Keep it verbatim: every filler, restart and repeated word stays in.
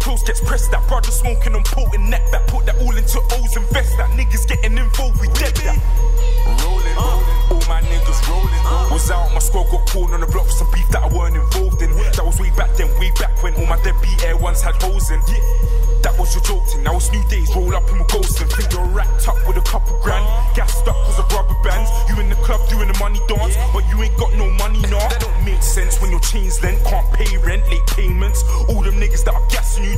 close gets pressed. That brother smoking on potent neck back. Put that all into O's and vest. That niggas getting involved, we dead that. Rolling, uh, all my niggas rolling. Uh, was out, my squad got called on the block for some beef that I weren't involved in. That was way back then, way back when all my deadbeat air ones had hoes in. Yeah. That was your joke thing, now it's new days, roll up and we're ghosting. Think you're racked up with a couple grand, gassed up cause of rubber bands. You in the club doing the money dance, but you ain't got no money now. That don't make sense when your chains lent, can't pay rent, late payments. All them niggas that are gassing you